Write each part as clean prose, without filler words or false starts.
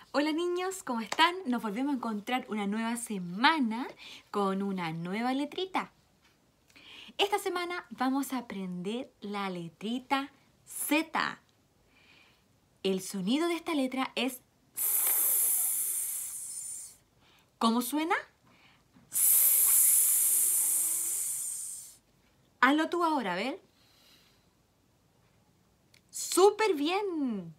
Hola niños, ¿cómo están? Nos volvemos a encontrar una nueva semana con una nueva letrita. Esta semana vamos a aprender la letrita Z. El sonido de esta letra es S. ¿Cómo suena? S. Hazlo tú ahora, a ver. ¡Súper bien!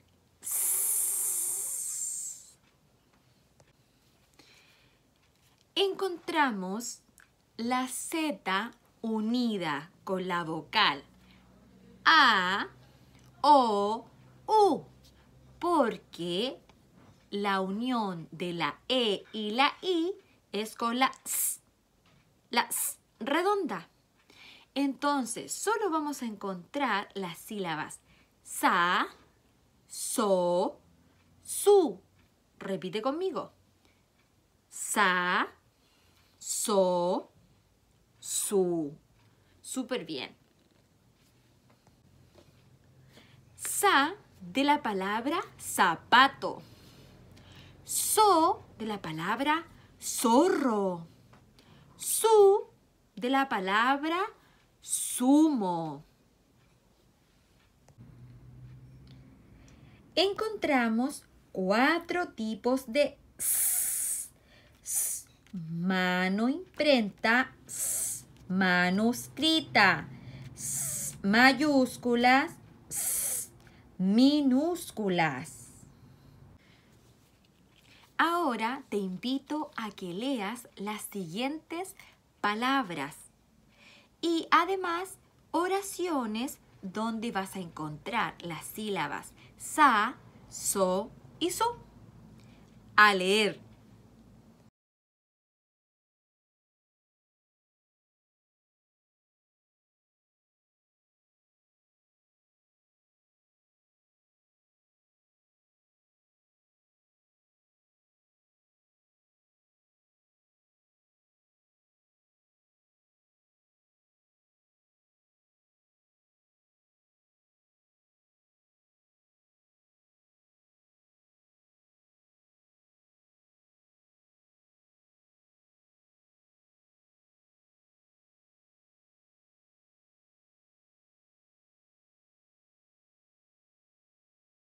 Encontramos la Z unida con la vocal A, O, U, porque la unión de la E y la I es con la S redonda. Entonces, solo vamos a encontrar las sílabas sa, so, su. Repite conmigo. Sa, so, su. Súper bien. Sa de la palabra zapato. So de la palabra zorro. Su de la palabra sumo. Encontramos 4 tipos de S. Mano imprenta, S. Manuscrita, S. Mayúsculas, S. Minúsculas. Ahora te invito a que leas las siguientes palabras y además oraciones donde vas a encontrar las sílabas sa, so y su. A leer.